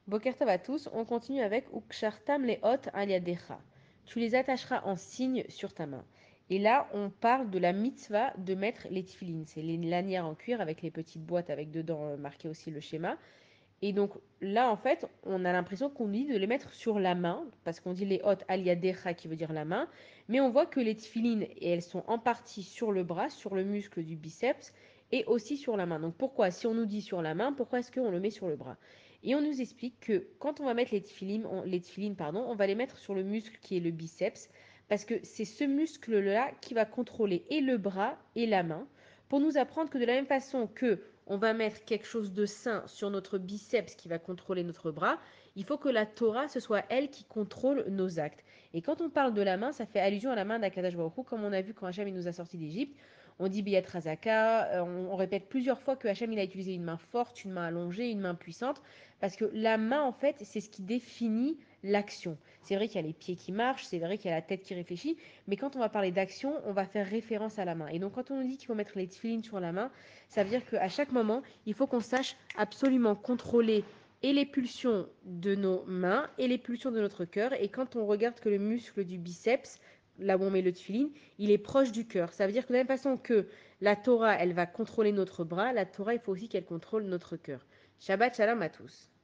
Boker Tov à tous, on continue avec Ukshartam le hot al yadecha. Tu les attacheras en signe sur ta main. Et là, on parle de la mitzvah de mettre les tefilines. C'est les lanières en cuir avec les petites boîtes avec dedans marqué aussi le schéma. Et donc là, en fait, on a l'impression qu'on dit de les mettre sur la main, parce qu'on dit les hot al yadecha qui veut dire la main, mais on voit que les tefilines, elles sont en partie sur le bras, sur le muscle du biceps, et aussi sur la main. Donc pourquoi, si on nous dit sur la main, pourquoi est-ce qu'on le met sur le bras? Et on nous explique que quand on va mettre les tefilines, on va les mettre sur le muscle qui est le biceps, parce que c'est ce muscle-là qui va contrôler et le bras et la main, pour nous apprendre que de la même façon que on va mettre quelque chose de sain sur notre biceps qui va contrôler notre bras, il faut que la Torah, ce soit elle qui contrôle nos actes. Et quand on parle de la main, ça fait allusion à la main d'Akadash Baruch Hu, comme on a vu quand Hachem nous a sortis d'Égypte. On dit Biyat Razaka, on répète plusieurs fois que Hachem il a utilisé une main forte, une main allongée, une main puissante, parce que la main, en fait, c'est ce qui définit l'action. C'est vrai qu'il y a les pieds qui marchent, c'est vrai qu'il y a la tête qui réfléchit, mais quand on va parler d'action, on va faire référence à la main. Et donc quand on nous dit qu'il faut mettre les tefilines sur la main, ça veut dire qu'à chaque moment, il faut qu'on sache absolument contrôler et les pulsions de nos mains et les pulsions de notre cœur. Et quand on regarde que le muscle du biceps, là où on met le tefilin, il est proche du cœur. Ça veut dire que de la même façon que la Torah, elle va contrôler notre bras, la Torah, il faut aussi qu'elle contrôle notre cœur. Shabbat shalom à tous.